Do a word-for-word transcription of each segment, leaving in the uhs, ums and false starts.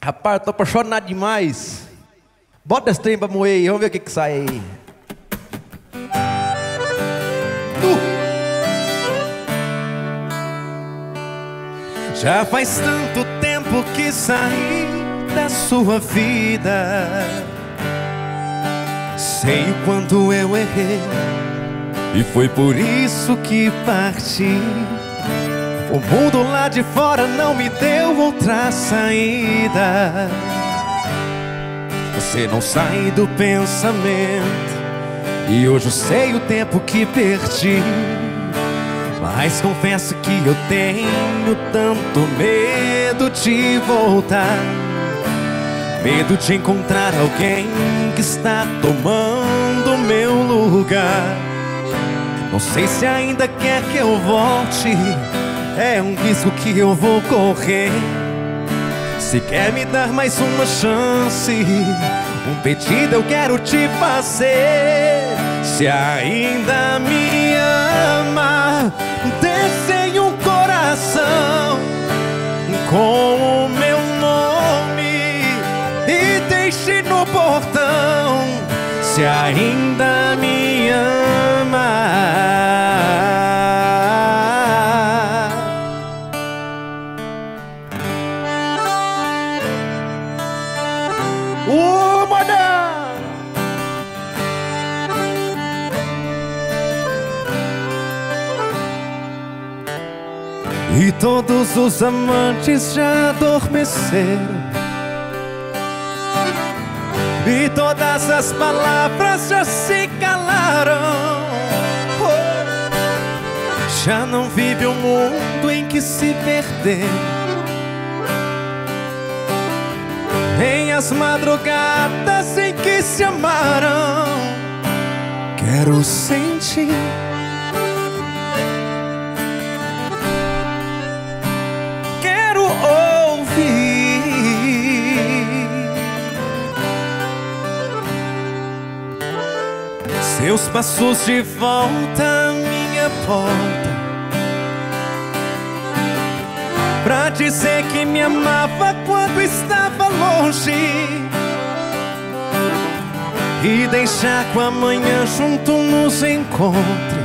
Rapaz, eu tô apaixonado demais. Bota esse trem pra moer aí, vamos ver o que que sai aí. Uh! Já faz tanto tempo que saí da sua vida. Sei o quanto eu errei e foi por isso que parti. O mundo lá de fora não me deu outra saída. Você não sai do pensamento e hoje eu sei o tempo que perdi. Mas confesso que eu tenho tanto medo de voltar, medo de encontrar alguém que está tomando meu lugar. Não sei se ainda quer que eu volte, é um risco que eu vou correr. Se quer me dar mais uma chance, um pedido eu quero te fazer. Se ainda me ama, desenhe um coração com o meu nome e deixe no portão. Se ainda me ama. Ô, moda! E todos os amantes já adormeceram, e todas as palavras já se calaram. Oh, já não vive um mundo em que se perder, nem as madrugadas em que se amaram. Quero sentir, quero ouvir seus passos de volta à minha porta, pra dizer que me amava quando estava longe, e deixar que o amanhã junto nos encontre,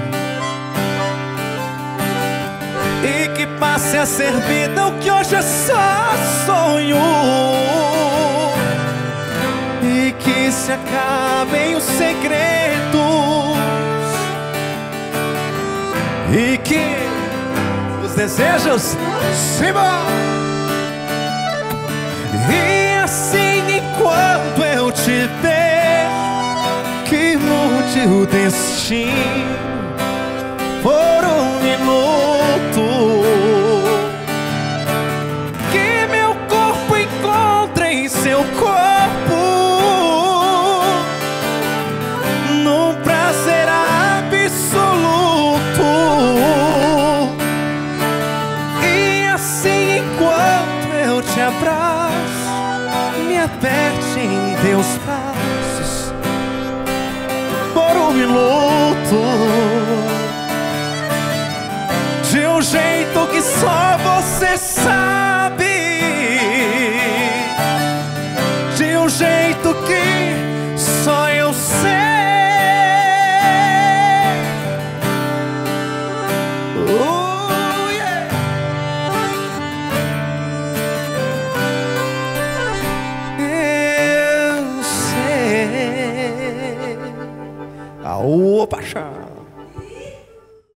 e que passe a ser vida o que hoje é só sonho, e que se acabem os segredos, e que os desejos se vão. E assim, enquanto eu te vejo, que mude o destino por um minuto, que meu corpo encontre em seu corpo num prazer absoluto. E assim, enquanto eu te abraço, me aperte em teus braços por um minuto, de um jeito que só você sabe, de um jeito que só eu sei. Oh, yeah. Eu sei. Aô, paixão.